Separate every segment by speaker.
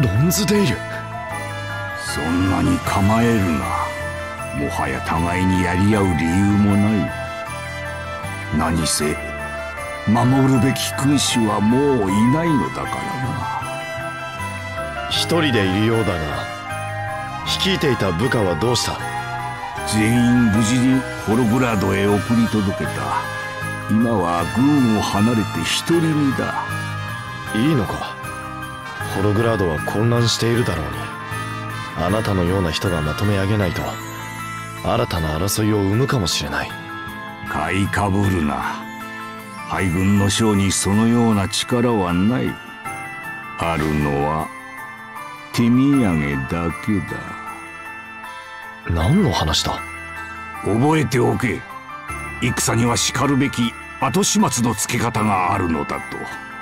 Speaker 1: ロンズデイル。
Speaker 2: そんなに構えるな。もはや互いにやり合う理由もない。何せ守るべき君主はもういないのだからな。
Speaker 1: 一人でいるようだが、率いていた部下はどうした？
Speaker 2: 全員無事にホログラードへ送り届けた。今は軍を離れて独り身だ。
Speaker 1: いいのか？ホログラードは混乱しているだろうに。あなたのような人がまとめ上げないと新たな争いを生むかもしれない。
Speaker 2: 買いかぶるな。敗軍の将にそのような力はない。あるのは手土産だけだ。
Speaker 1: 何の話だ？
Speaker 2: 覚えておけ。戦にはしかるべき後始末のつけ方があるのだと。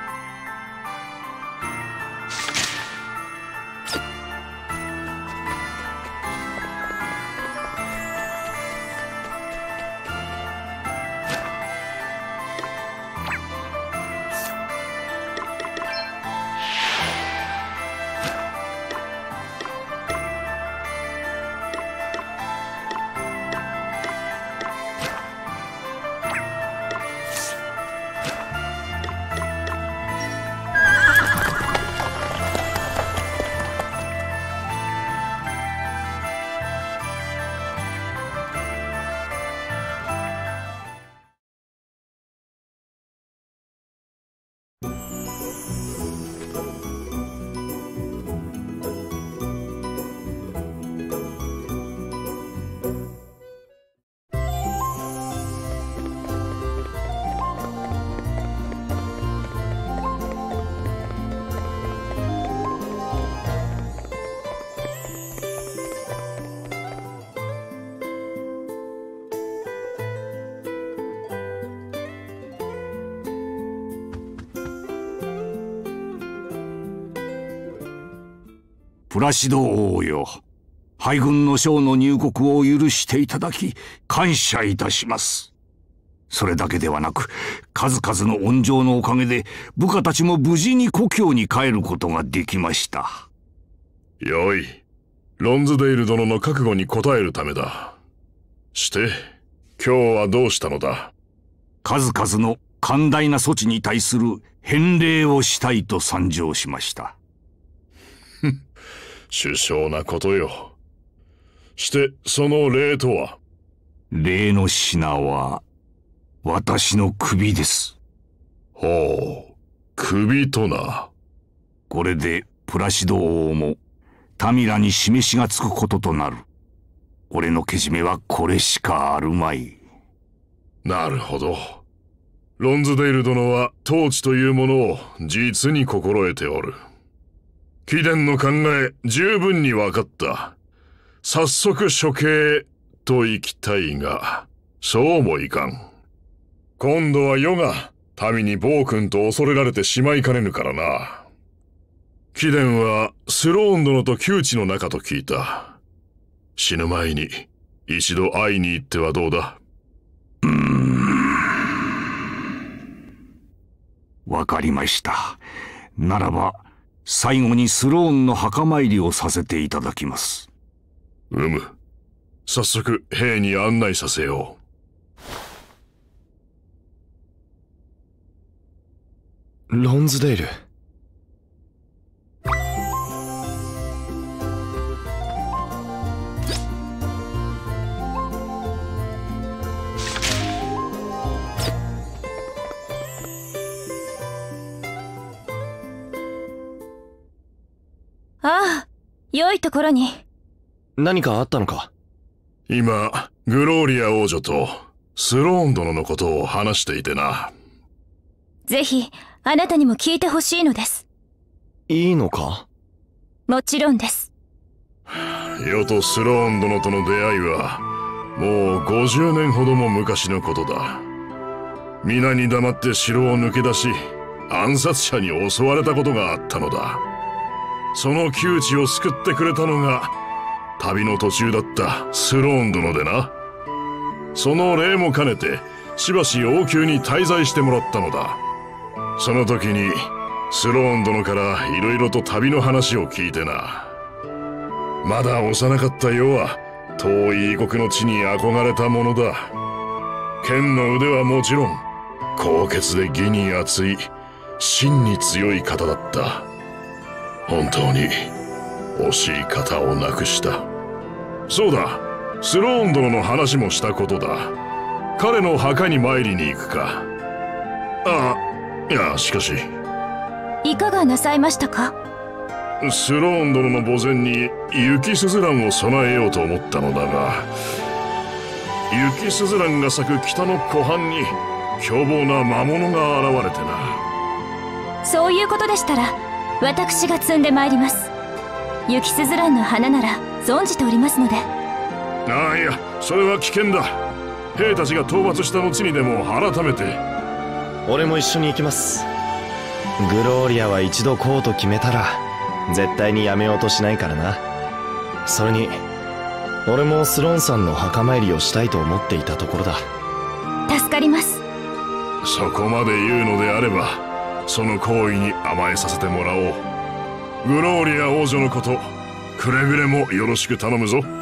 Speaker 2: プラシド王よ、敗軍の将の入国を許していただき感謝いたします。それだけではなく、数々の恩情のおかげで部下たちも無事に故郷に帰ることができました。
Speaker 3: よい、ロンズデイル殿の覚悟に応えるためだ。して今日はどうしたのだ？
Speaker 2: 数々の寛大な措置に対する返礼をしたいと参上しました。
Speaker 3: 殊勝なことよ。してその礼とは？
Speaker 2: 礼の品は私の首です。
Speaker 3: ほう、首とな。
Speaker 2: これでプラシド王もタミラに示しがつくこととなる。俺のけじめはこれしかあるまい。
Speaker 3: なるほど。ロンズデイル殿は統治というものを実に心得ておる。貴殿の考え十分に分かった。早速処刑と行きたいが、そうもいかん。今度は余が民に暴君と恐れられてしまいかねぬからな。貴殿はスローン殿と窮地の中と聞いた。死ぬ前に一度会いに行ってはどうだ？
Speaker 2: わかりました。ならば最後にスローンの墓参りをさせていただきます。
Speaker 3: 早速兵に案内させよ
Speaker 1: う。ロンズデイル。
Speaker 4: ああ、良いところに。
Speaker 1: 何かあったのか？
Speaker 3: 今、グローリア王女とスローン殿のことを話していてな。
Speaker 4: ぜひ、あなたにも聞いてほしいのです。
Speaker 1: いいのか？
Speaker 4: もちろんです。
Speaker 3: 余とスローン殿との出会いは、もう50年ほども昔のことだ。皆に黙って城を抜け出し、暗殺者に襲われたことがあったのだ。その窮地を救ってくれたのが、旅の途中だったスローン殿でな。その礼も兼ねて、しばし王宮に滞在してもらったのだ。その時に、 スローン殿からいろいろと旅の話を聞いてな。まだ幼かった世は遠い異国の地に憧れたものだ。剣の腕はもちろん高潔で義に厚い真に強い方だった。本当に惜しい方を亡くした。そうだ、スローン殿の話もしたことだ。彼の墓に参りに行くか。ああ、いやしかし。
Speaker 4: いかがなさいましたか？
Speaker 3: スローン殿の墓前に雪すずらんを備えようと思ったのだが、雪すずらんが咲く北の湖畔に凶暴な魔物が現れてな。
Speaker 4: そういうことでしたら私が摘んでまいります。雪すずらんの花なら存じておりますので。
Speaker 3: ああ、いやそれは危険だ。兵たちが討伐した後にでも改めて。
Speaker 1: 俺も一緒に行きます。グローリアは一度こうと決めたら絶対にやめようとしないからな。それに俺もスローンさんの墓参りをしたいと思っていたところだ。
Speaker 4: 助かります。
Speaker 3: そこまで言うのであればその行為に甘えさせてもらおう。グローリア王女のことくれぐれもよろしく頼むぞ。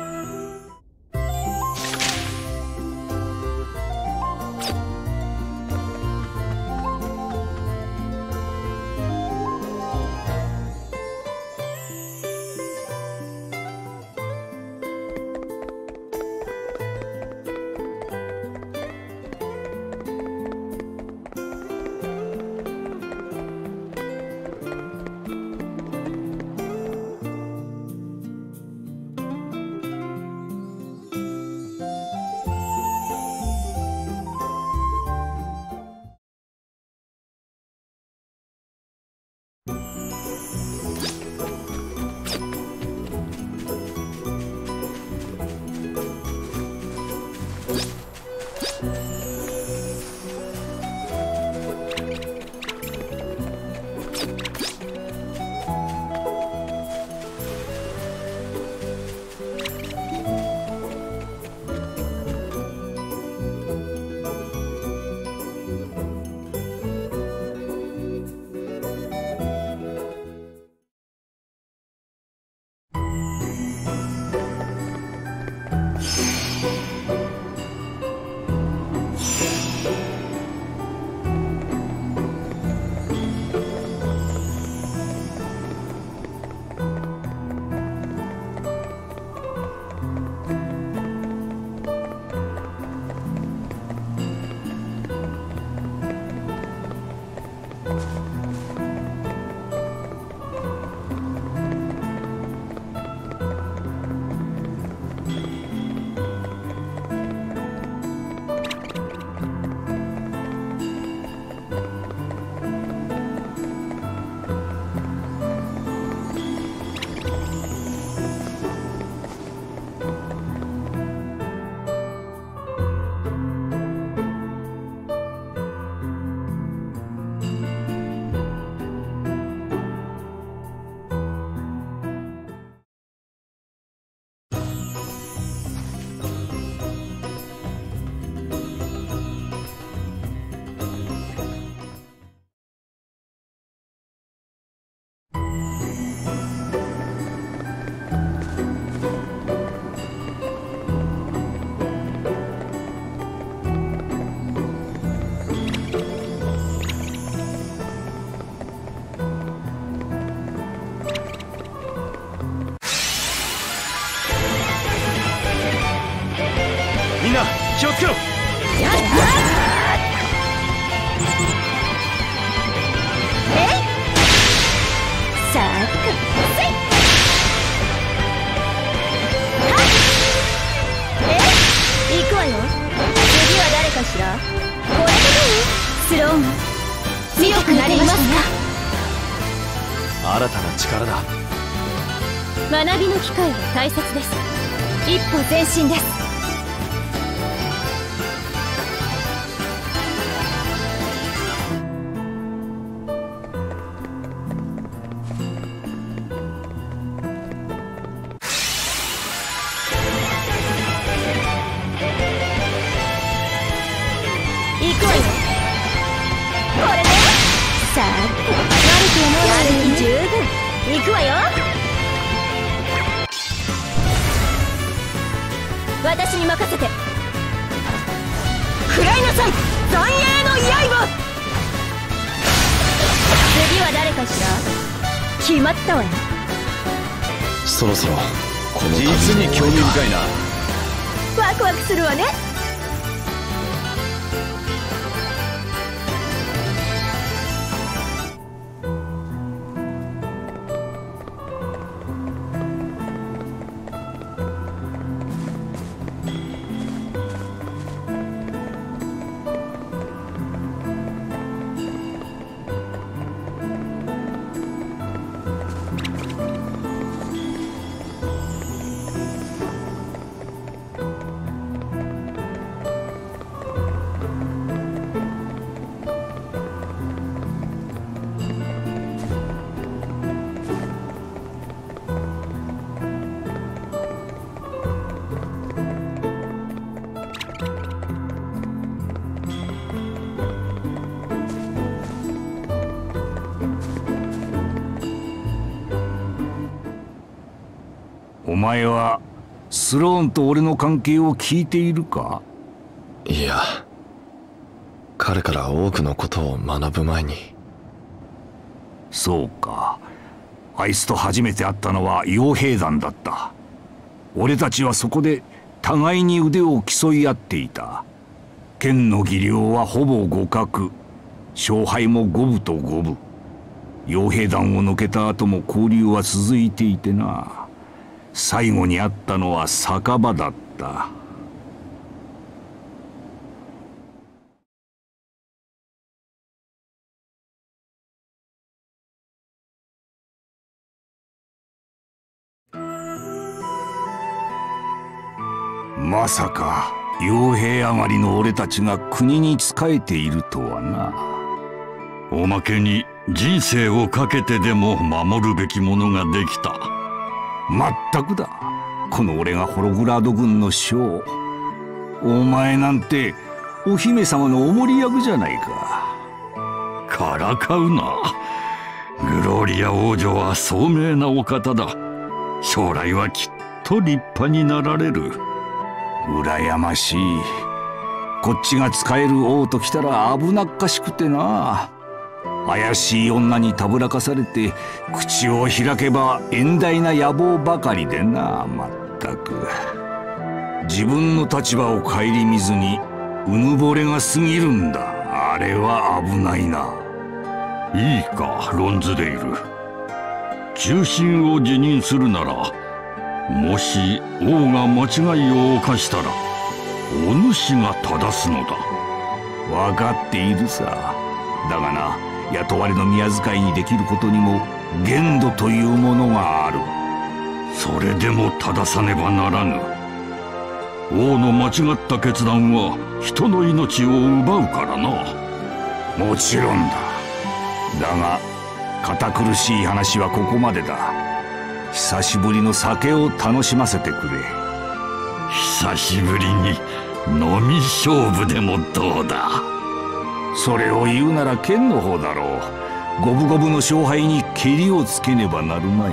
Speaker 1: みんな気をつけろ。
Speaker 4: さあ行くわよ。次は誰かしら。これでスローン強くなりますか。
Speaker 1: 新たな力だ。
Speaker 4: 学びの機会は大切です。一歩前進です。行くわよ。これでさあ悪くる気十分。行くわよ。私に任せて。食らいなさい、残影の刃。次は誰かしら。決まったわよ。
Speaker 1: そろそろこの旅に
Speaker 5: 実に興味深いな。
Speaker 4: ワクワクするわね。
Speaker 2: お前はスローンと俺の関係を聞いているか？
Speaker 1: いや、彼から多くのことを学ぶ前に。
Speaker 2: そうか。あいつと初めて会ったのは傭兵団だった。俺たちはそこで互いに腕を競い合っていた。剣の技量はほぼ互角、勝敗も五分と五分。傭兵団を抜けた後も交流は続いていてな。最後に会ったのは酒場だった。まさか傭兵上がりの俺たちが国に仕えているとはな。
Speaker 6: おまけに人生をかけてでも守るべきものができた。
Speaker 2: まったくだ。この俺がホログラード軍の将。お前なんてお姫様のお守り役じゃないか。
Speaker 6: からかうな。グローリア王女は聡明なお方だ。将来はきっと立派になられる。
Speaker 2: 羨ましい。こっちが使える王ときたら危なっかしくてな。怪しい女にたぶらかされて口を開けば遠大な野望ばかりでな。まったく自分の立場を顧みずにうぬぼれが過ぎるんだ。あれは危ないな。
Speaker 6: いいかロンズデイル、中心を辞任するなら、もし王が間違いを犯したらお主が正すのだ。
Speaker 2: 分かっているさ。だがな、雇われの宮遣いにできることにも限度というものがある。
Speaker 6: それでも正さねばならぬ。王の間違った決断は人の命を奪うからな。
Speaker 2: もちろんだ。だが堅苦しい話はここまでだ。久しぶりの酒を楽しませてくれ。
Speaker 6: 久しぶりに飲み勝負でもどうだ。
Speaker 2: それを言うなら剣の方だろう。五分五分の勝敗にけりをつけねばなるまい。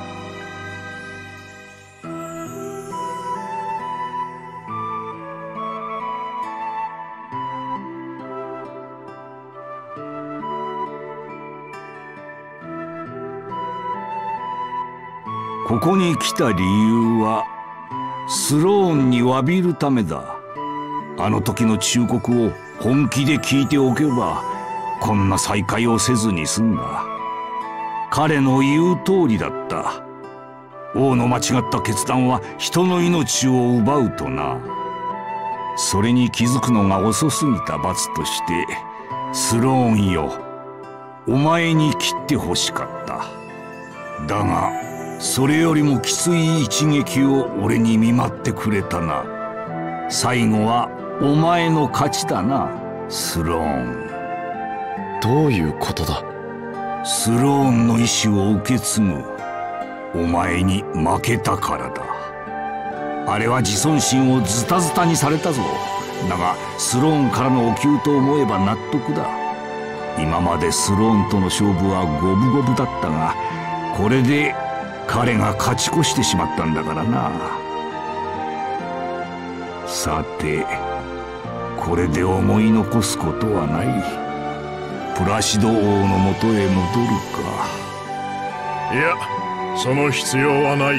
Speaker 2: ここに来た理由はスローンに詫びるためだ。あの時の忠告を本気で聞いておけばこんな再会をせずに済んだ。彼の言う通りだった。王の間違った決断は人の命を奪うとな。それに気づくのが遅すぎた罰としてスローンよ、お前に切ってほしかった。だがそれよりもきつい一撃を俺に見舞ってくれたな。最後はお前の勝ちだな、スローン。
Speaker 1: どういうことだ？
Speaker 2: スローンの意志を受け継ぐ。お前に負けたからだ。あれは自尊心をズタズタにされたぞ。だがスローンからのお給と思えば納得だ。 今までスローンとの勝負は五分五分だったが、これで彼が勝ち越してしまったんだからな。さて、これで思い残すことはない。プラシド王のもとへ戻るか。
Speaker 3: いや、その必要はない。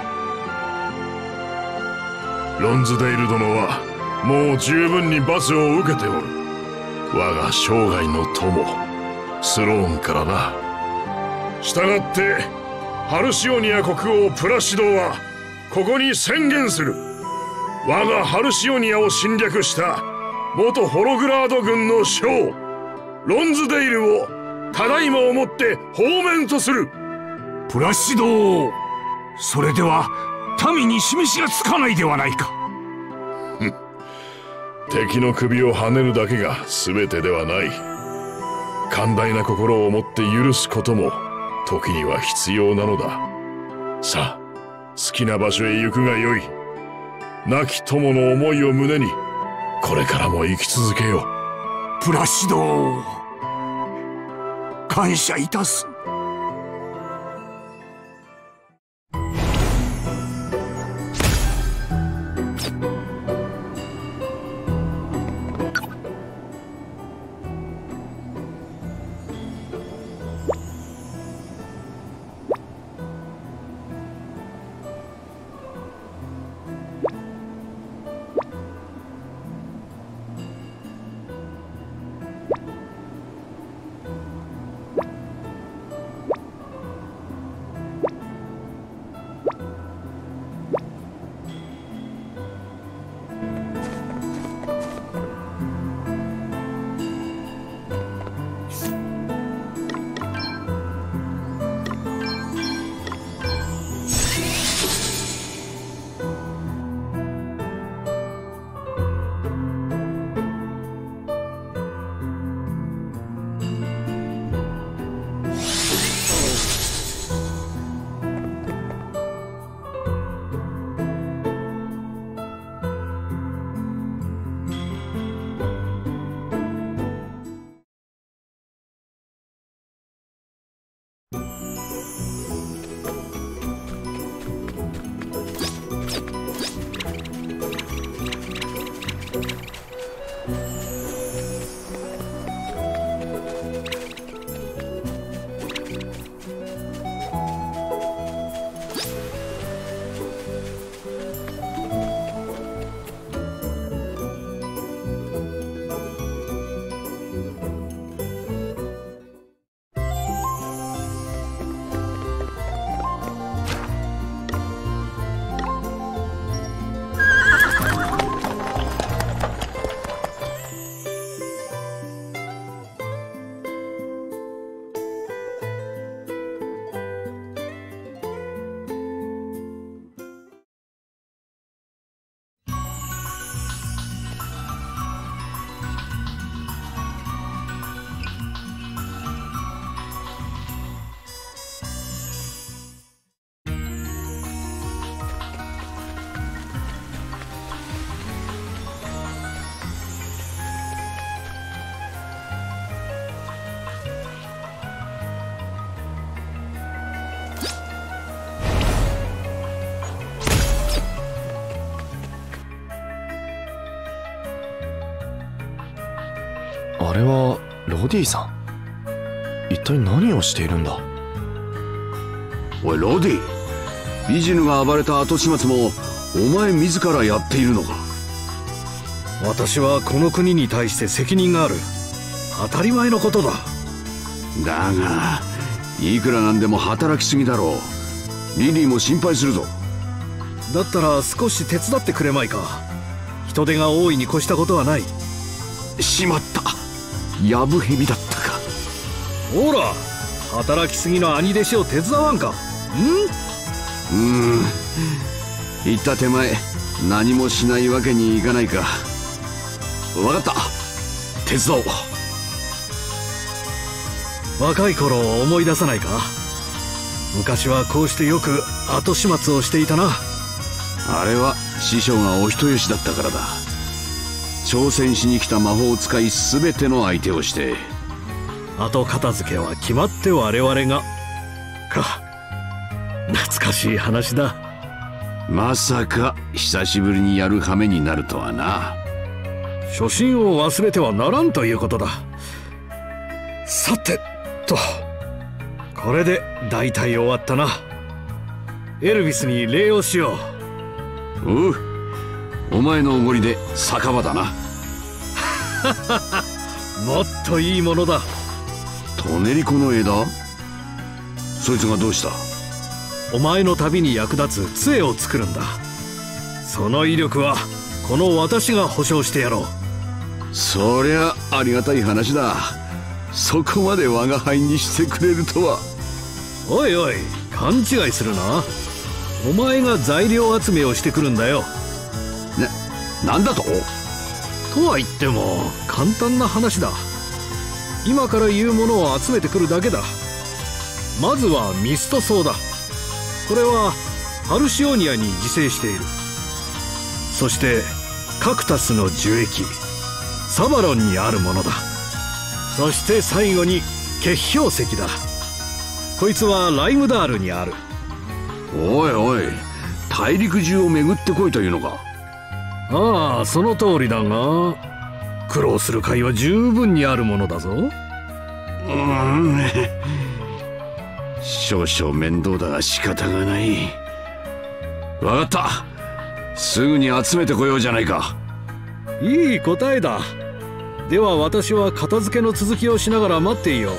Speaker 3: ロンズデイル殿はもう十分に罰を受けておる。我が生涯の友スローンからな。従ってハルシオニア国王プラシドはここに宣言する。我がハルシオニアを侵略した元ホログラード軍の将ロンズデイルをただいまをもって放免とする。
Speaker 2: プラシド王、それでは民に示しがつかないではないか。
Speaker 3: 敵の首をはねるだけが全てではない。寛大な心を持って許すことも時には必要なのだ。さあ、好きな場所へ行くがよい。亡き友の思いを胸にこれからも生き続けよう。
Speaker 2: プラシド王、感謝いたす。
Speaker 1: あれはロディさん。一体何をしているんだ。
Speaker 5: おいロディ、ビジヌが暴れた後始末もお前自らやっているのか。
Speaker 7: 私はこの国に対して責任がある。当たり前のことだ。
Speaker 5: だがいくらなんでも働きすぎだろう。リリーも心配するぞ。
Speaker 7: だったら少し手伝ってくれまいか。人手が多いに越したことはない。
Speaker 5: しまった、ヤブヘビだったか。
Speaker 7: ほら、働きすぎの兄弟子を手伝わんか。
Speaker 5: 言った手前何もしないわけにいかないか。分かった、手伝おう。
Speaker 7: 若い頃を思い出さないか。昔はこうしてよく後始末をしていたな。
Speaker 5: あれは師匠がお人よしだったからだ。挑戦しに来た魔法使い全ての相手をして
Speaker 7: 後片付けは決まって我々がか。懐かしい話だ。
Speaker 5: まさか久しぶりにやる羽目になるとはな。
Speaker 7: 初心を忘れてはならんということだ。さてと、これで大体終わったな。エルヴィスに礼をしよう。
Speaker 5: おう、お前のおごりで酒場だな。
Speaker 7: もっといいものだ。
Speaker 5: トネリコの枝？そいつがどうした？
Speaker 7: お前の旅に役立つ杖を作るんだ。その威力はこの私が保証してやろう。
Speaker 5: そりゃありがたい話だ。そこまで我が輩にしてくれるとは。
Speaker 7: おいおい、勘違いするな。お前が材料集めをしてくるんだよ。
Speaker 5: なんだと？
Speaker 7: とは言っても簡単な話だ。今から言うものを集めてくるだけだ。まずはミストソーダ。これはハルシオニアに自生している。そしてカクタスの樹液、サバロンにあるものだ。そして最後に結氷石だ。こいつはライムダールにある。
Speaker 5: おいおい、大陸中を巡ってこいというのか？
Speaker 7: ああ、その通りだが、苦労する甲斐は十分にあるものだぞ。
Speaker 5: 少々面倒だが仕方がない。わかった、すぐに集めてこようじゃないか。
Speaker 7: いい答えだ。では私は片付けの続きをしながら待っていよう。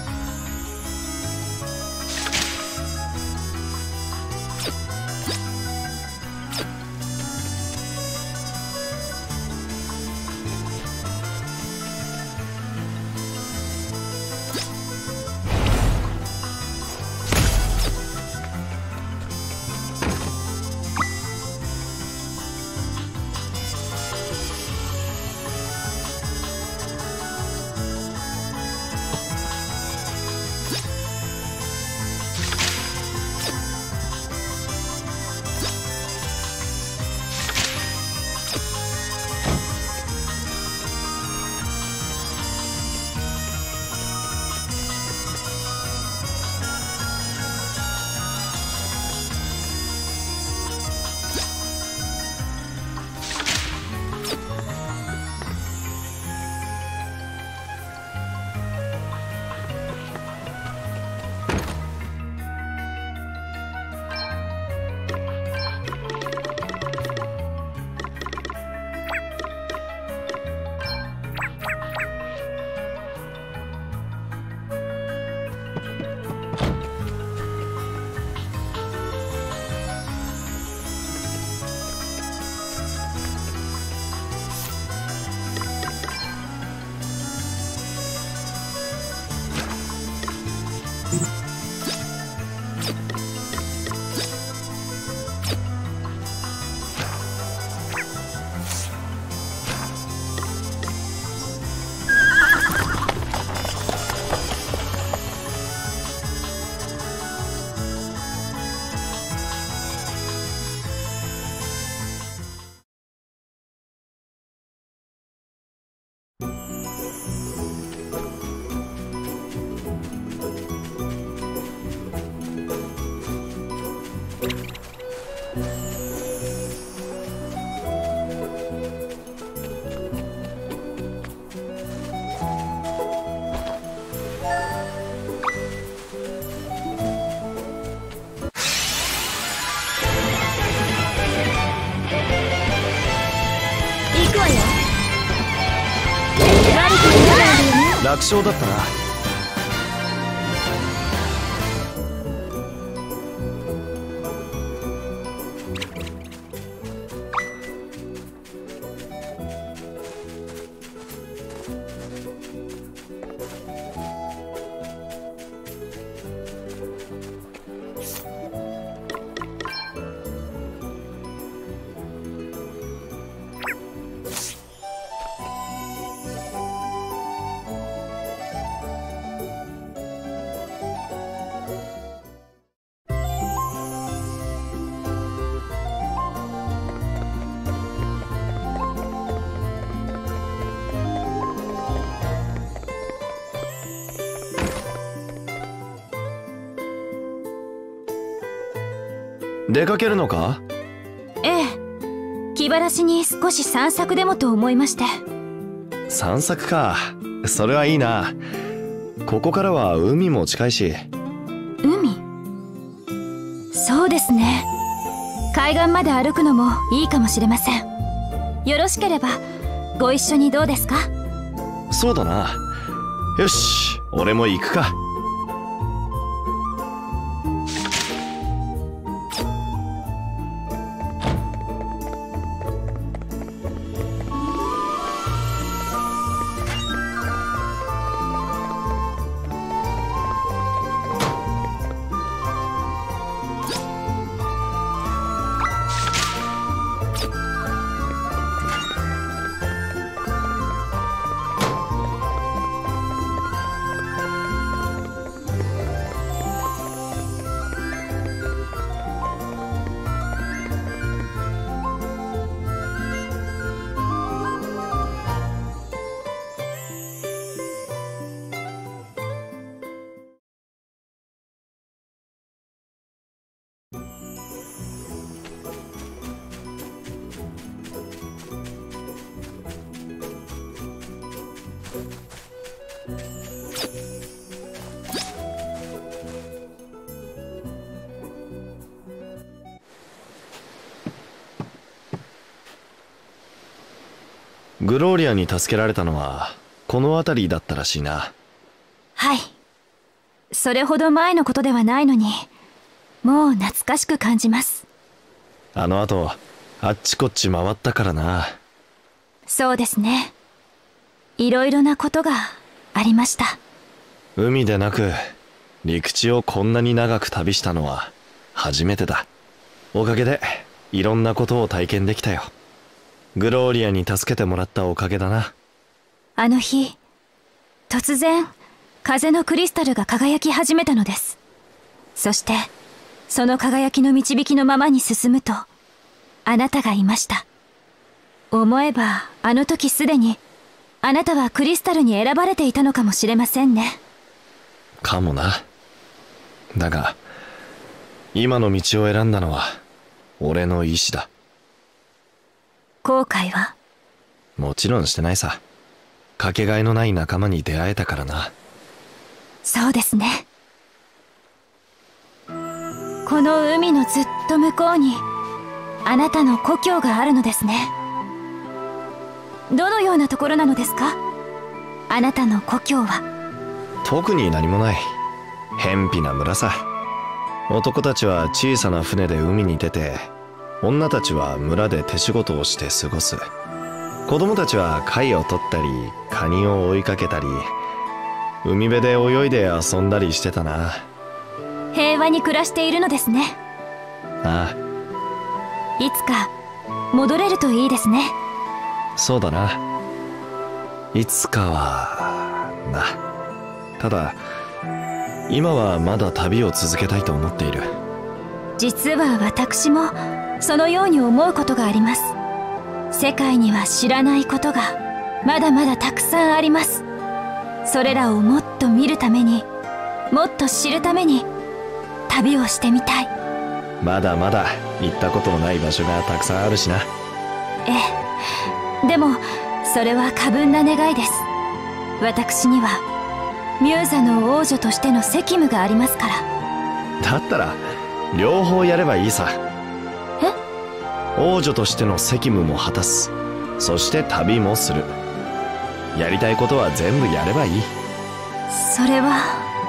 Speaker 1: 楽勝だったな。 出かけるのか？
Speaker 4: ええ、気晴らしに少し散策でもと思いまして。
Speaker 1: 散策か。それはいいな。ここからは海も近いし。
Speaker 4: 海？そうですね。海岸まで歩くのもいいかもしれません。よろしければご一緒にどうですか？
Speaker 1: そうだな。よし、俺も行くか。グローリアに助けられたのはこの辺りだったらしいな。
Speaker 4: はい。それほど前のことではないのに、もう懐かしく感じます。
Speaker 1: あの後あっちこっち回ったからな。
Speaker 4: そうですね。いろいろなことがありました。
Speaker 1: 海でなく陸地をこんなに長く旅したのは初めてだ。おかげでいろんなことを体験できたよ。グローリアに助けてもらったおかげだな。
Speaker 4: あの日、突然風のクリスタルが輝き始めたのです。そしてその輝きの導きのままに進むと、あなたがいました。思えばあの時すでにあなたはクリスタルに選ばれていたのかもしれませんね。
Speaker 1: かもな。だが今の道を選んだのは俺の意志だ。
Speaker 4: 後悔は？
Speaker 1: もちろんしてないさ。かけがえのない仲間に出会えたからな。
Speaker 4: そうですね。この海のずっと向こうにあなたの故郷があるのですね。どのようなところなのですか？あなたの故郷は。
Speaker 1: 特に何もない。偏僻な村さ。男たちは小さな船で海に出て、女たちは村で手仕事をして過ごす。子供たちは貝を取ったりカニを追いかけたり、海辺で泳いで遊んだりしてたな。
Speaker 4: 平和に暮らしているのですね。
Speaker 1: あ
Speaker 4: あ。いつか戻れるといいですね。
Speaker 1: そうだな。いつかはな。ただ今はまだ旅を続けたいと思っている。
Speaker 4: 実は私もそのように思うことがあります。世界には知らないことがまだまだたくさんあります。それらをもっと見るために、もっと知るために旅をしてみたい。
Speaker 1: まだまだ行ったことのない場所がたくさんあるしな。
Speaker 4: ええ。でもそれは過分な願いです。私にはミューザの王女としての責務がありますから。
Speaker 1: だったら両方やればいいさ。
Speaker 4: え？
Speaker 1: 王女としての責務も果たす。そして旅もする。やりたいことは全部やればいい。
Speaker 4: それは。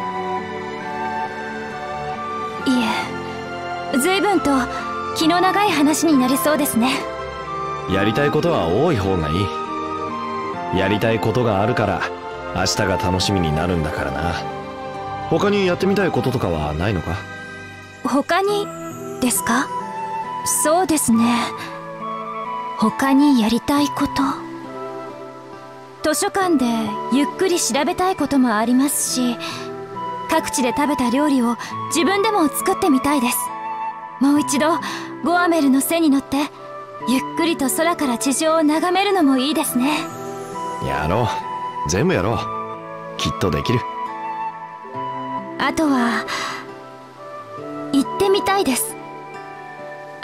Speaker 4: いえ、随分と気の長い話になりそうですね。
Speaker 1: やりたいことは多い方がいい。やりたいことがあるから明日が楽しみになるんだからな。他にやってみたいこととかはないのか？
Speaker 4: 他にですか？そうですね。他にやりたいこと。図書館でゆっくり調べたいこともありますし、各地で食べた料理を自分でも作ってみたいです。もう一度ゴアメルの背に乗ってゆっくりと空から地上を眺めるのもいいですね。
Speaker 1: やろう。全部やろう。きっとできる。
Speaker 4: あとは行ってみたいです。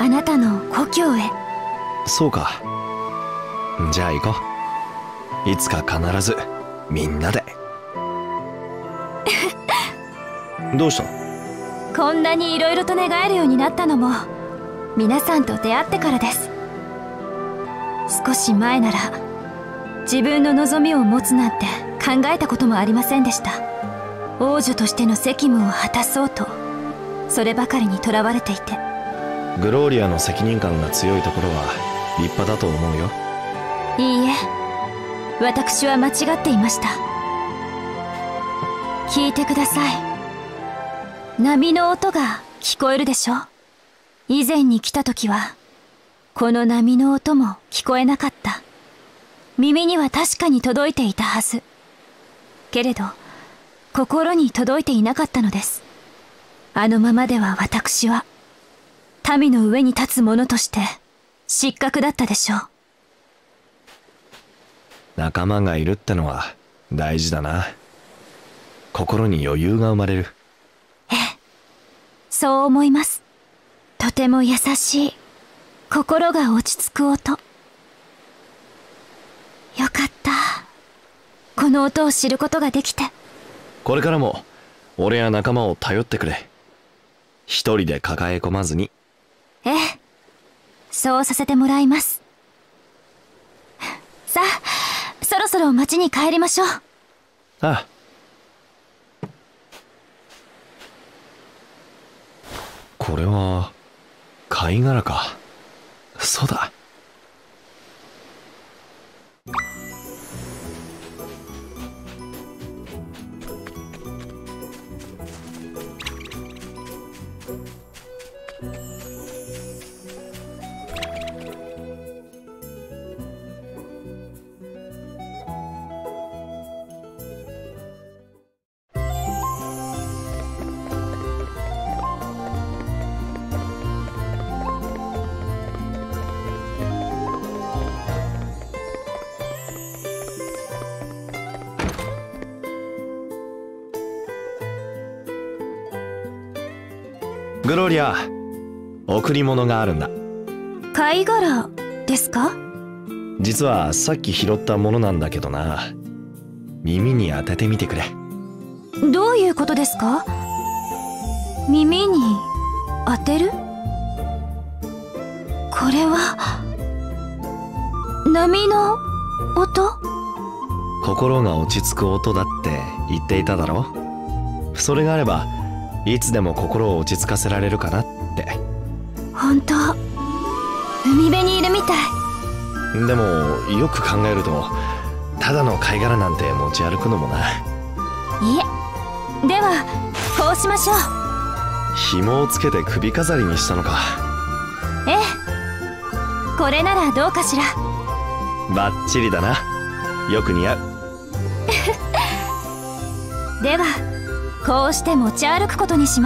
Speaker 4: あなたの故郷へ。
Speaker 1: そうか。じゃあ行こう。いつか必ずみんなで。どうした？
Speaker 4: こんなにいろいろと願えるようになったのも皆さんと出会ってからです。少し前なら自分の望みを持つなんて考えたこともありませんでした。王女としての責務を果たそうとそればかりにとらわれていて。
Speaker 1: グローリアの責任感が強いところは立派だと思うよ。
Speaker 4: いいえ、私は間違っていました。聞いてください。波の音が聞こえるでしょ。以前に来た時はこの波の音も聞こえなかった。耳には確かに届いていたはず。けれど心に届いていなかったのです。あのままでは私は民の上に立つ者として失格だったでしょう。
Speaker 1: 仲間がいるってのは大事だな。心に余裕が生まれる。
Speaker 4: ええ、そう思います。とても優しい心が落ち着く音。よかった、この音を知ることができて。
Speaker 1: これからも俺や仲間を頼ってくれ。一人で抱え込まずに。
Speaker 4: ええ、そうさせてもらいます。さあ、そろそろ町に帰りましょう。
Speaker 1: ああ。これは貝殻か。そうだ。グローリア、贈り物があるんだ。
Speaker 4: 貝殻ですか？
Speaker 1: 実はさっき拾ったものなんだけどな。耳に当ててみてくれ。
Speaker 4: どういうことですか？耳に当てる？これは波の音？
Speaker 1: 心が落ち着く音だって言っていただろ。それがあればいつでも心を落ち着かせられるかなって。
Speaker 4: 本当、海辺にいるみたい。
Speaker 1: でもよく考えるとただの貝殻なんて持ち歩くのもな。
Speaker 4: いえ、ではこうしましょう。
Speaker 1: 紐をつけて首飾りにしたのか。
Speaker 4: ええ、これならどうかしら。
Speaker 1: バッチリだな。よく似合う。
Speaker 4: ではこうして持ち歩くことにします。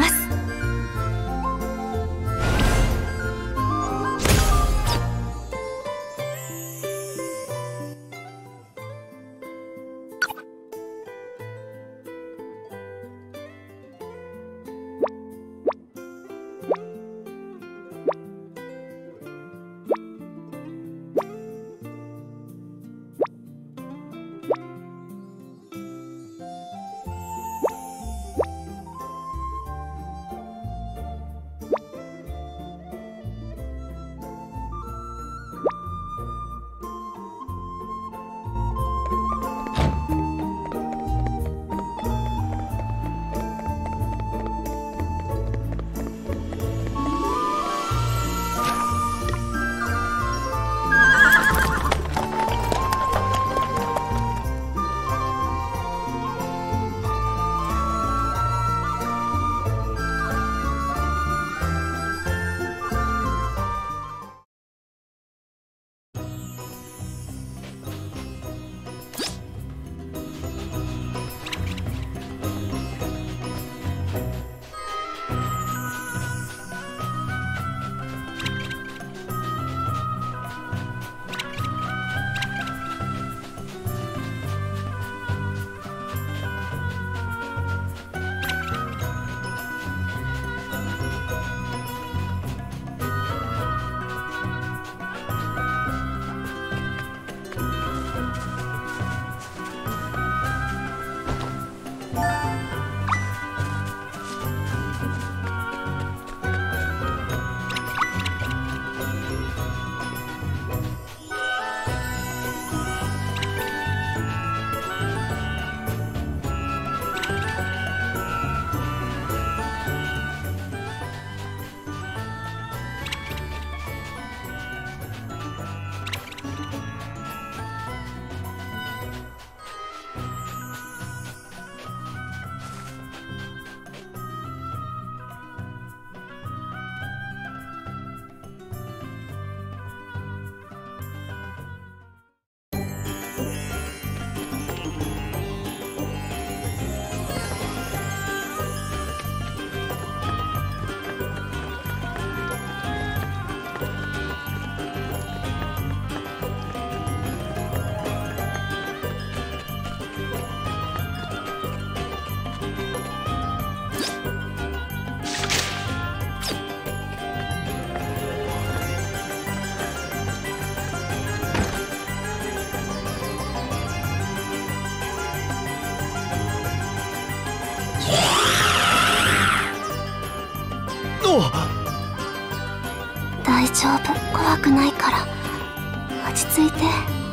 Speaker 8: 丈夫、怖くないから落ち着いてね。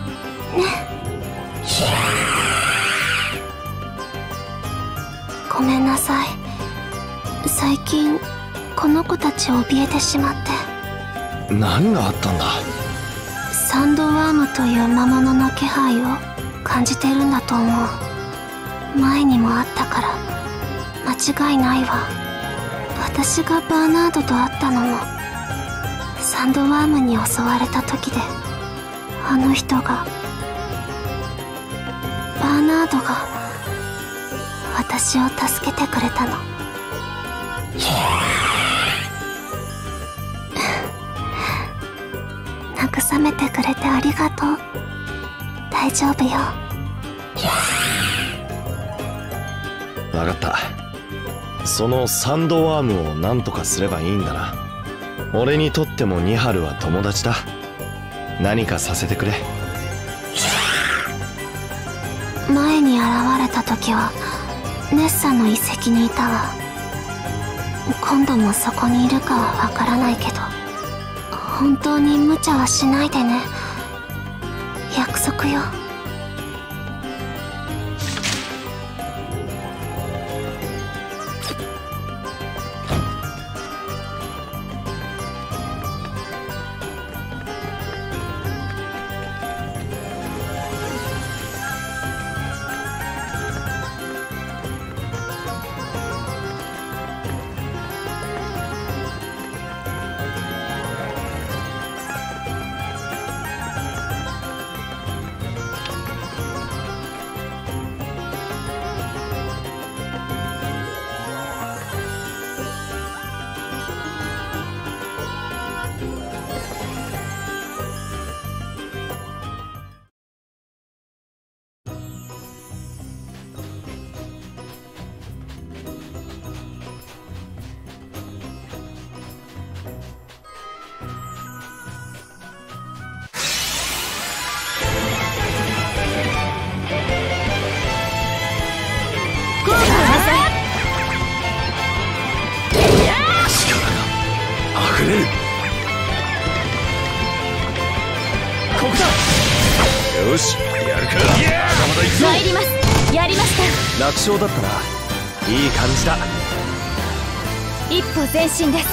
Speaker 8: ごめんなさい。最近この子たちを怯えてしまって。
Speaker 1: 何があったんだ？
Speaker 8: サンドワームという魔物の気配を感じてるんだと思う。前にもあったから間違いないわ。私がバーナードと会ったのもサンドワームに襲われた時で、あの人が、バーナードが私を助けてくれたの。慰めてくれてありがとう。大丈夫よ。
Speaker 1: 分かった。そのサンドワームを何とかすればいいんだな。俺にとってもニハルは友達だ。何かさせてくれ。
Speaker 8: 前に現れた時はネッサの遺跡にいたわ。今度もそこにいるかはわからないけど、本当に無茶はしないでね。約束よ。
Speaker 1: よし、やるか。まだ行くぞ。
Speaker 4: 参ります。やりました。
Speaker 1: 楽勝だったな。いい感じだ。
Speaker 4: 一歩前進です。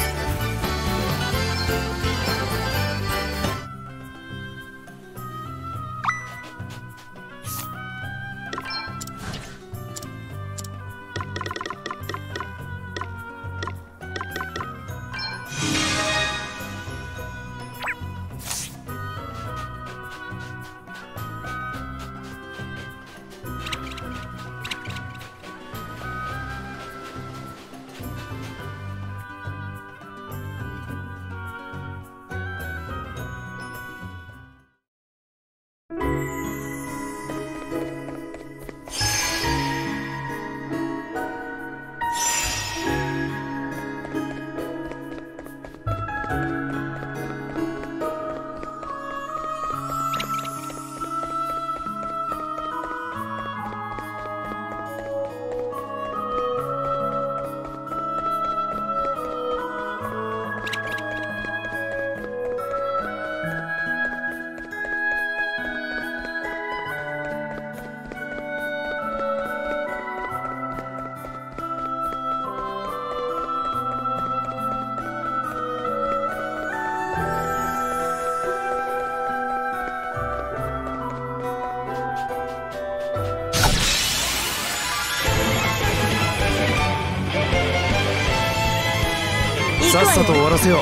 Speaker 1: さっさと終わらせよう。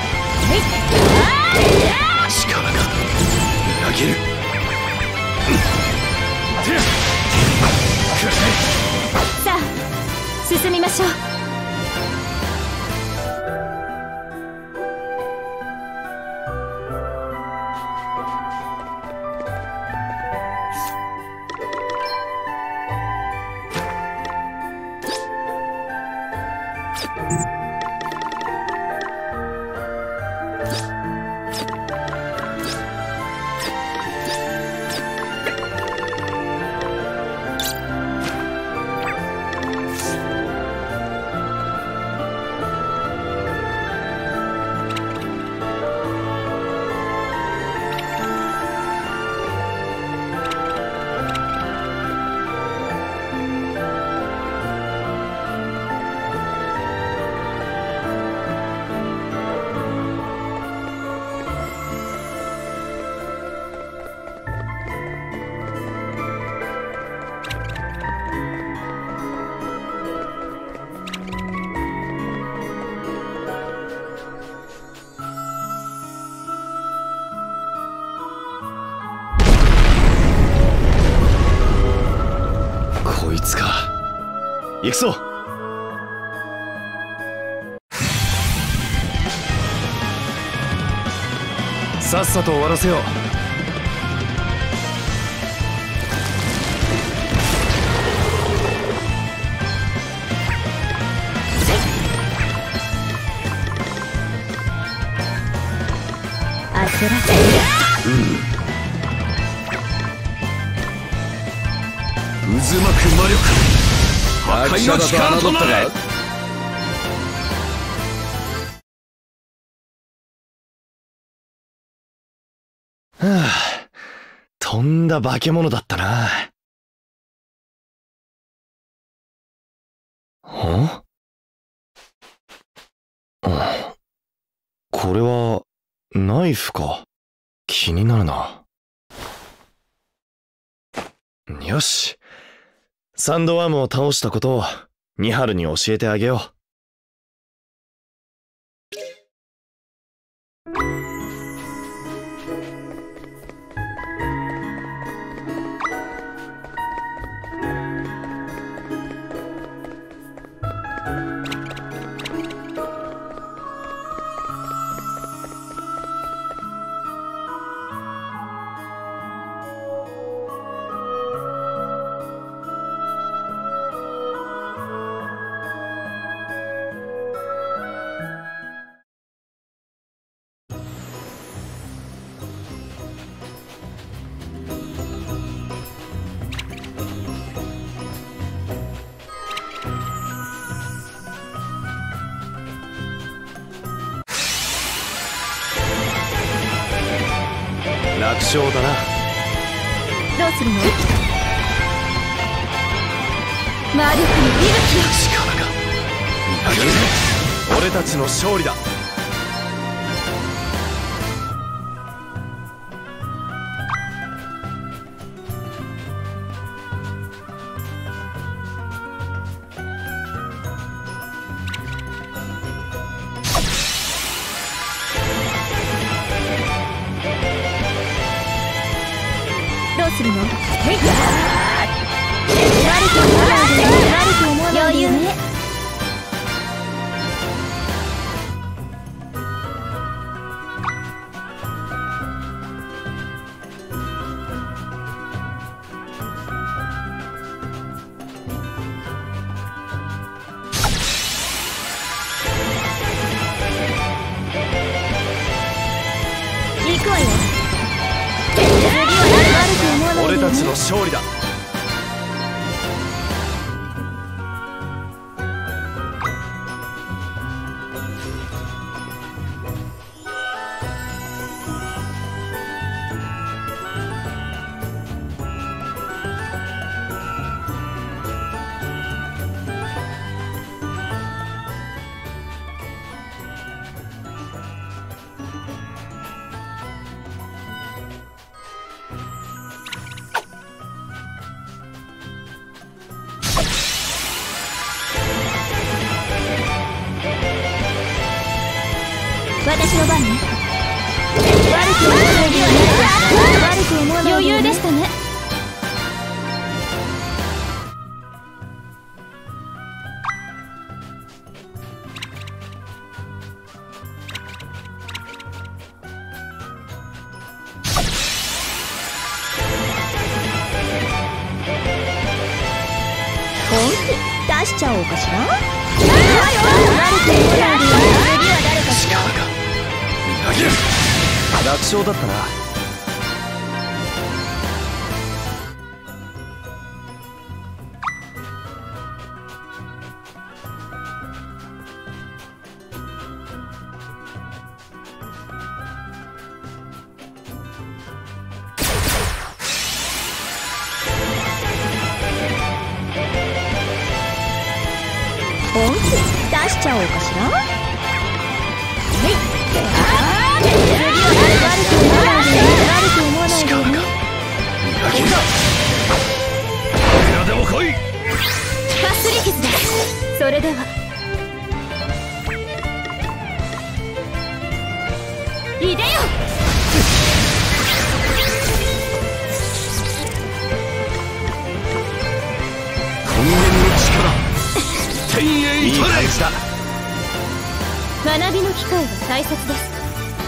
Speaker 1: 力が裏切る。
Speaker 4: さあ進みましょう。
Speaker 1: つか。行くぞ。さっさと終わらせよう。
Speaker 4: 焦らせる。
Speaker 5: 渦巻く魔力、破壊の力となれ。
Speaker 1: はあ、とんだ化け物だったな。は？これはナイフか。気になるな。よし、サンドワームを倒したことをニハルに教えてあげよう。楽勝だな。
Speaker 4: どうするの？魔力の息吹よ。
Speaker 1: 力がみなぎる。俺たちの勝利だ。
Speaker 4: どうするの？余裕ね。行くわよ。
Speaker 1: 俺たちの勝利だ。
Speaker 4: 私の番ね。余裕でしたね。本気出しちゃおうかしら。
Speaker 1: 力がみなぎる。楽勝だったな。
Speaker 4: 本気出しちゃおうかしら。
Speaker 1: 力がみなぎる。いくらでも来い。
Speaker 4: かすり傷です。それではいでよ。
Speaker 1: こ
Speaker 5: 天へ
Speaker 1: いい
Speaker 5: 至れ。
Speaker 1: 感じだ。
Speaker 4: 学びの機会は大切です。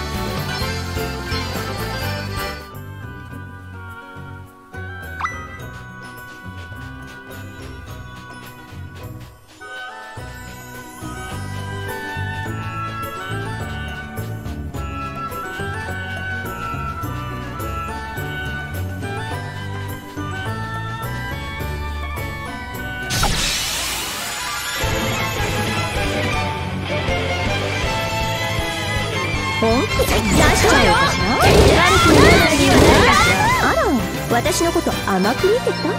Speaker 4: 本気出しちゃうよ。あら、私のこと甘く見てた？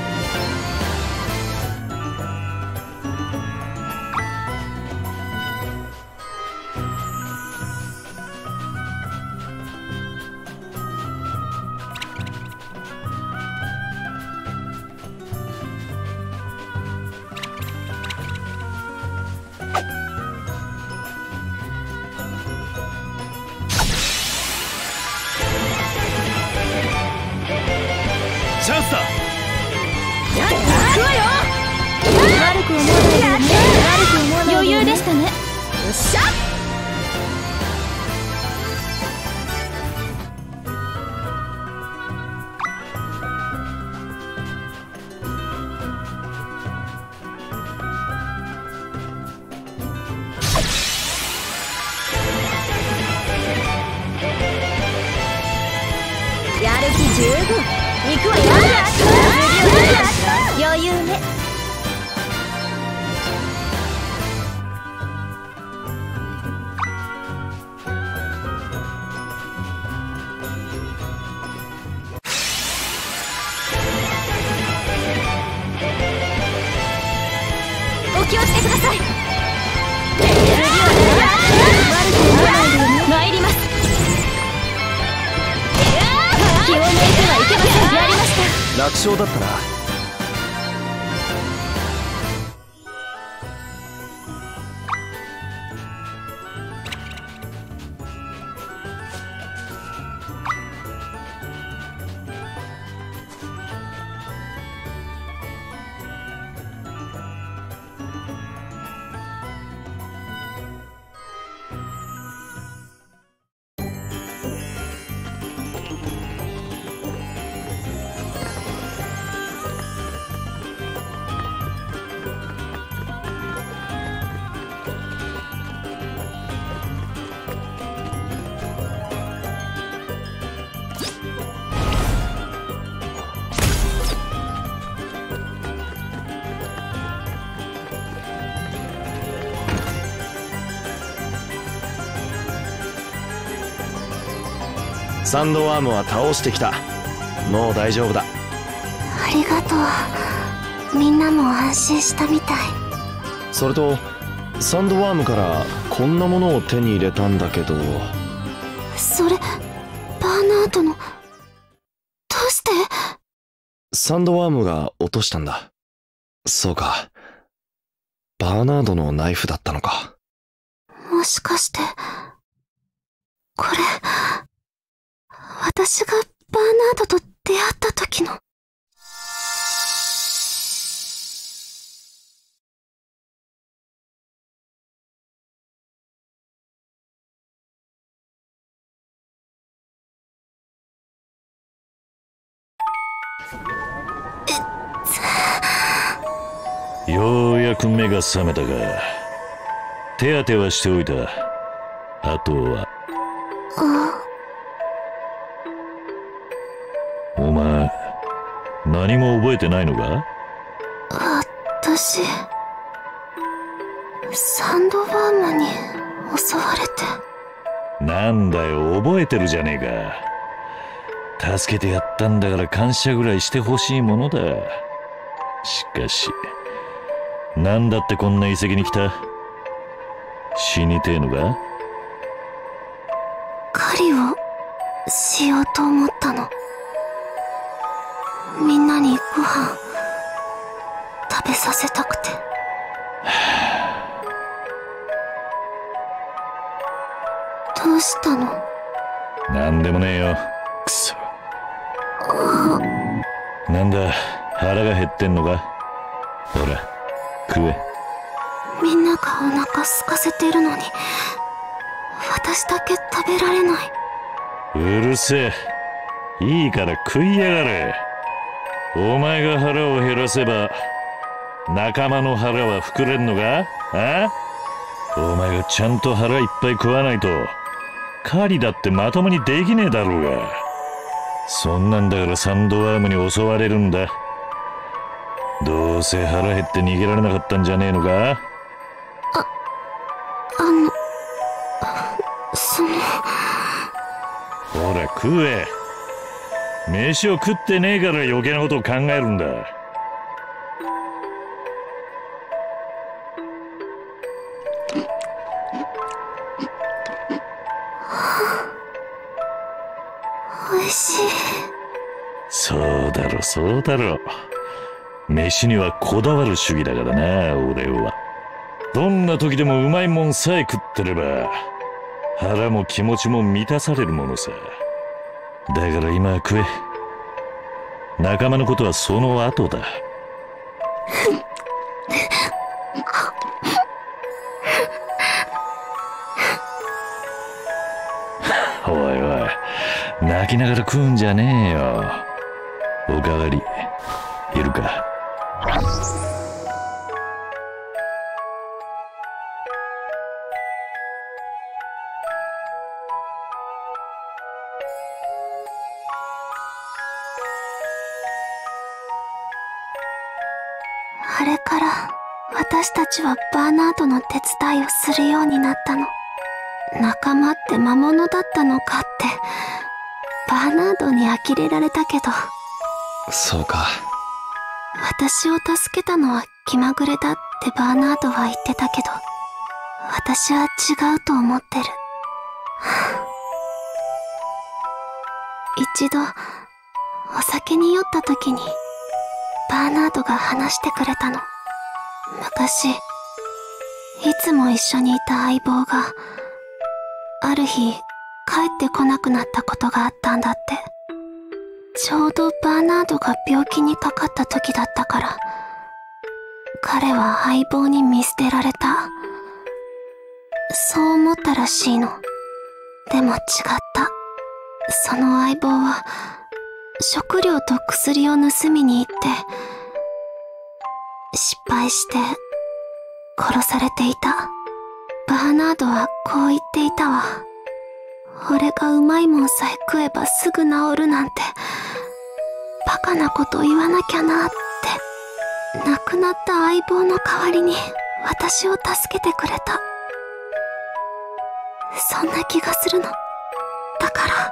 Speaker 1: チャンスだ。
Speaker 4: 悪く思わないよね。余裕でしたね。よっしゃ。やる気十分。行くわよ。余裕ね。お気をつけください。参ります。気を抜いてはいけません。やりました。
Speaker 1: 楽勝だったな。サンドワームは倒してきた。もう大丈夫だ。
Speaker 8: ありがとう。みんなも安心したみたい。
Speaker 1: それとサンドワームからこんなものを手に入れたんだけど。
Speaker 8: それバーナードの。どうして？
Speaker 1: サンドワームが落としたんだ。そうか、バーナードのナイフだったのか。
Speaker 8: もしかしてこれ私がバーナードと出会った時の。
Speaker 6: ようやく目が覚めたが、手当てはしておいた。あとはお前何も覚えてないのか？
Speaker 8: 私サンドワームに襲われて。
Speaker 6: なんだよ、覚えてるじゃねえか。助けてやったんだから感謝ぐらいしてほしいものだ。しかしなんだってこんな遺跡に来た？死にてえのか？
Speaker 8: 狩りをしようと思ったの。みんなにご飯食べさせたくて。どうしたの？
Speaker 6: なんでもねえよ。くそ。なんだ、腹が減ってんのか？ほら食え。
Speaker 8: みんながお腹空かせてるのに私だけ食べられない。
Speaker 6: うるせえ。いいから食いやがれ。お前が腹を減らせば仲間の腹は膨れんのか？あ？お前がちゃんと腹いっぱい食わないと狩りだってまともにできねえだろうが。そんなんだからサンドワームに襲われるんだ。どうせ腹減って逃げられなかったんじゃねえのか？ほら食え。飯を食ってねえから余計なことを考えるんだ。
Speaker 8: おいしい。
Speaker 6: そうだろそうだろ。飯にはこだわる主義だからな、俺は。どんな時でもうまいもんさえ食ってれば腹も気持ちも満たされるものさ。だから今は食え。仲間のことはその後だ。おいおい、泣きながら食うんじゃねえよ。おかわりいるか？
Speaker 8: あれから私たちはバーナードの手伝いをするようになったの。仲間って魔物だったのかってバーナードに呆れられたけど。
Speaker 1: そうか。
Speaker 8: 私を助けたのは気まぐれだってバーナードは言ってたけど、私は違うと思ってる。一度お酒に酔った時にバーナードが話してくれたの。昔いつも一緒にいた相棒がある日帰ってこなくなったことがあったんだって。ちょうどバーナードが病気にかかった時だったから、彼は相棒に見捨てられた。そう思ったらしいの。でも違った。その相棒は食料と薬を盗みに行って失敗して殺されていた。バーナードはこう言っていたわ。俺がうまいもんさえ食えばすぐ治るなんてバカなこと言わなきゃなって。亡くなった相棒の代わりに私を助けてくれた。そんな気がするの。だから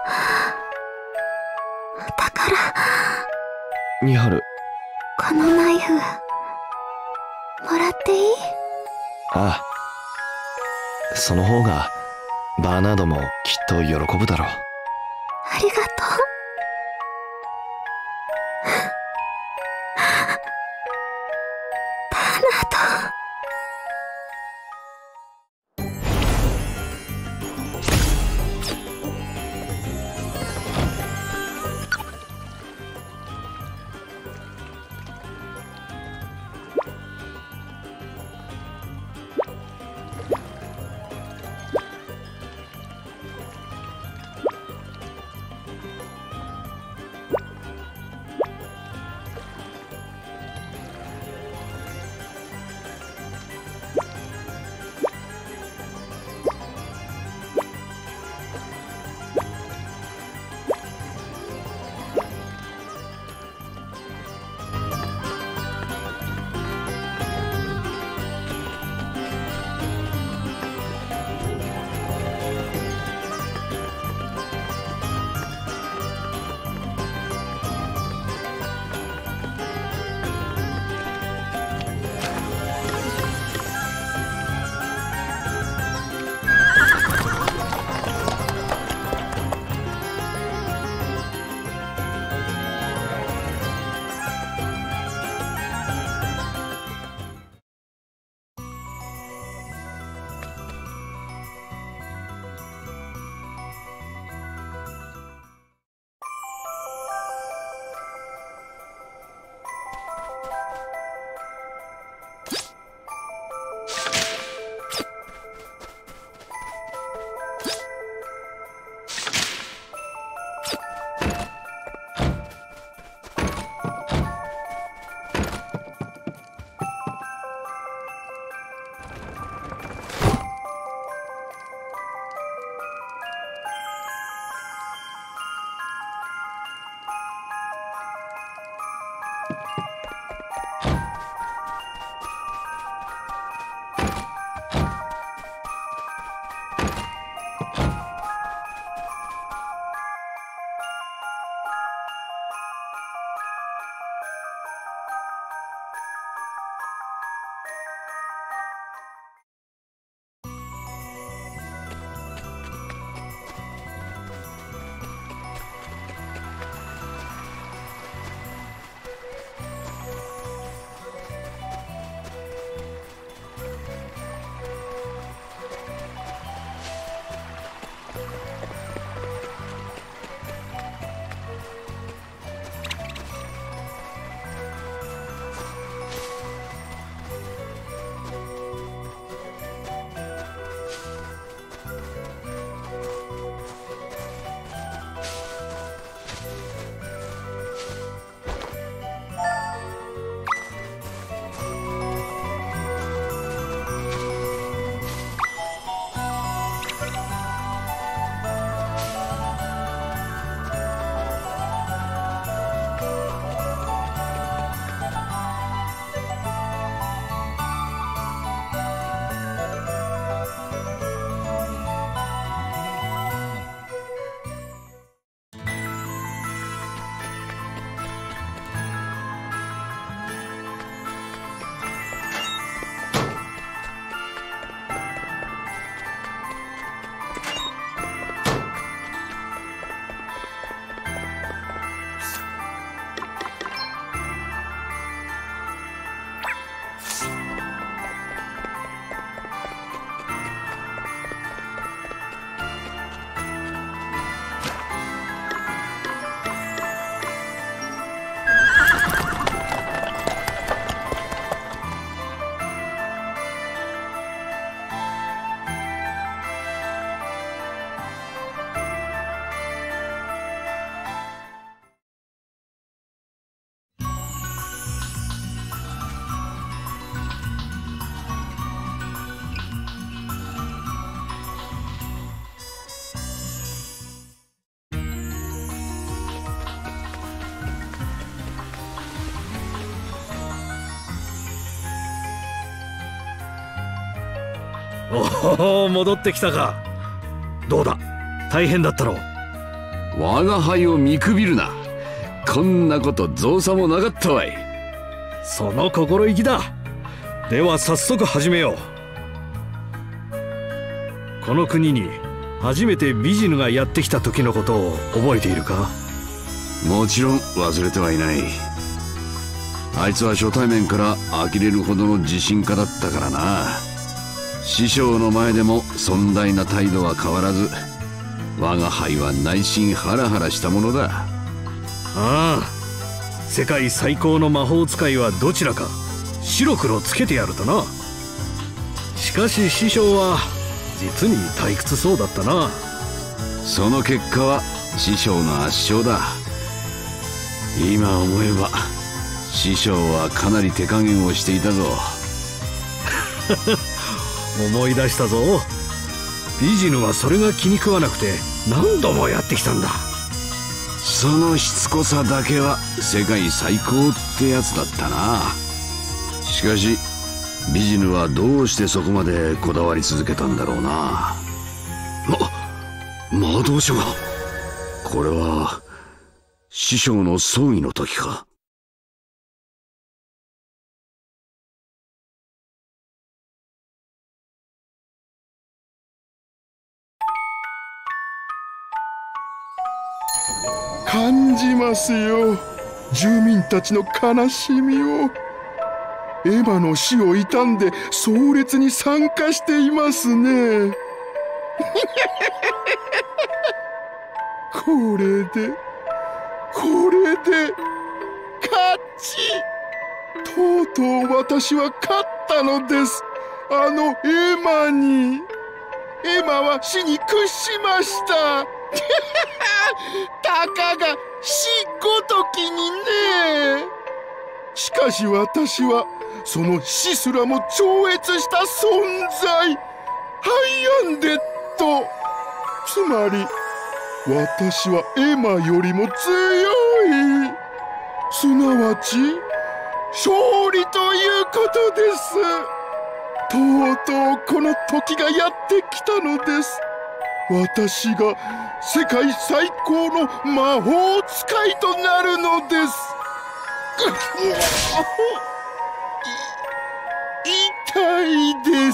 Speaker 1: ニハル、
Speaker 8: このナイフもらっていい？
Speaker 1: ああ、その方がバーナードもきっと喜ぶだろう。
Speaker 8: ありがとう。バーナード。
Speaker 7: おお、戻ってきたか。どうだ、大変だったろう。
Speaker 5: 我が輩を見くびるな。こんなこと造作もなかったわい。
Speaker 7: その心意気だ。では早速始めよう。この国に初めてビジヌがやってきた時のことを覚えているか？
Speaker 5: もちろん忘れてはいない。あいつは初対面から呆れるほどの自信家だったからな。師匠の前でも尊大な態度は変わらず、我が輩は内心ハラハラしたものだ。
Speaker 7: ああ、世界最高の魔法使いはどちらか白黒つけてやるとな。しかし師匠は実に退屈そうだったな。
Speaker 5: その結果は師匠の圧勝だ。今思えば師匠はかなり手加減をしていたぞ。
Speaker 7: 思い出したぞ。ビジヌはそれが気に食わなくて何度もやってきたんだ。
Speaker 5: そのしつこさだけは世界最高ってやつだったな。しかしビジヌはどうしてそこまでこだわり続けたんだろうな。魔導書が。これは師匠の葬儀の時か。
Speaker 9: 感じますよ、住民たちの悲しみを。エマの死を悼んで葬列に参加していますね。これで勝ち。とうとう私は勝ったのです。あのエマに。エマは死に屈しました。たかが死ごときにね。しかし私はその死すらも超越した存在、ハイアンデッド。つまり私はエマよりも強い、すなわち勝利ということです。とうとうこの時がやってきたのです。私が世界最高の魔法使いとなるのです。痛いです。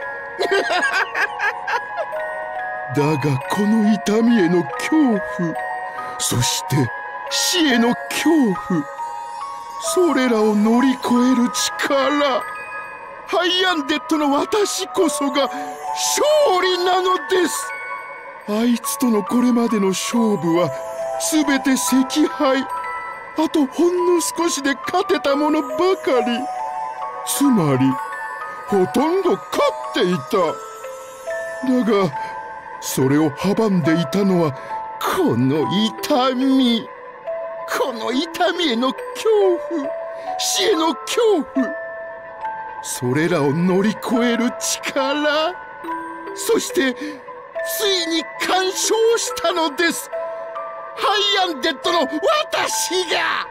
Speaker 9: だがこの痛みへの恐怖、そして死への恐怖、それらを乗り越える力、ハイアンデッドの私こそが勝利なのです。あいつとのこれまでの勝負は全て惜敗。あとほんの少しで勝てたものばかり。つまりほとんど勝っていた。だがそれを阻んでいたのはこの痛み。この痛みへの恐怖、死への恐怖、それらを乗り越える力、そしてついに完勝したのです。ハイアンデッドの私が。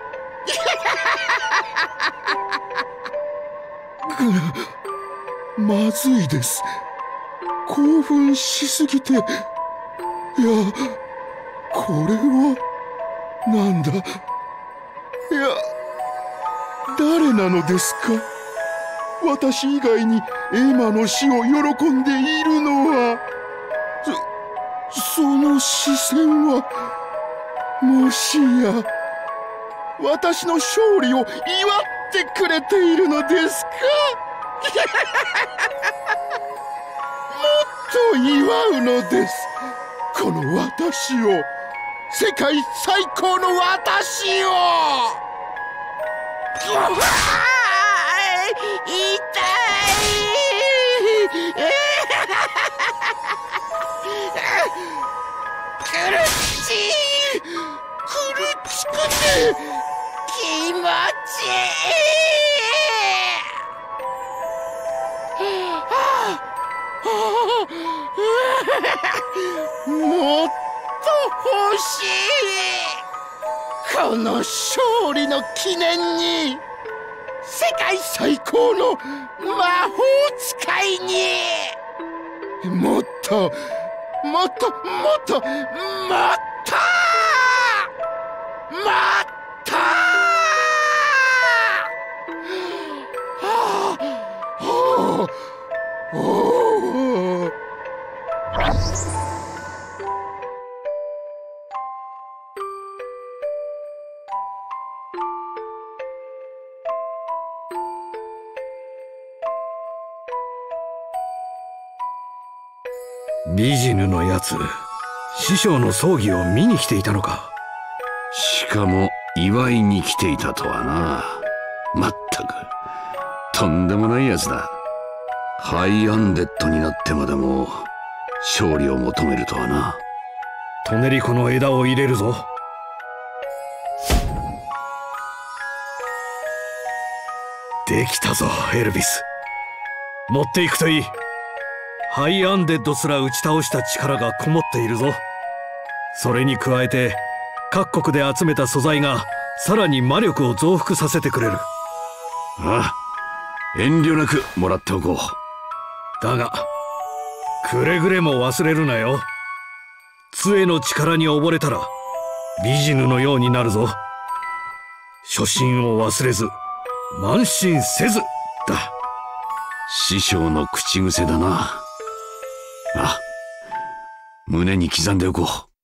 Speaker 9: まずいです。興奮しすぎて。いや、これはなんだ。いや、誰なのですか？私以外にエマの死を喜んでいるのは。その視線は、もしや私の勝利を祝ってくれているのですか？もっと祝うのです。この私を、世界最高の私を。痛い。苦しい。苦しくて気持ちいい。もっと欲しい。この勝利の記念に世世界最高の魔法使いに。もっともっともっともっともっと
Speaker 7: ビジヌのやつ、師匠の葬儀を見に来ていたのか。
Speaker 5: しかも祝いに来ていたとはな。まったくとんでもないやつだ。ハイアンデッドになってまでも勝利を求めるとはな。
Speaker 7: トネリコの枝を入れるぞ。できたぞエルビス。持っていくといい。ハイアンデッドすら打ち倒した力がこもっているぞ。それに加えて各国で集めた素材がさらに魔力を増幅させてくれる。
Speaker 5: ああ、遠慮なくもらっておこう。
Speaker 7: だがくれぐれも忘れるなよ。杖の力に溺れたらビジヌのようになるぞ。初心を忘れず慢心せずだ。
Speaker 5: 師匠の口癖だな。あ、胸に刻んでおこう。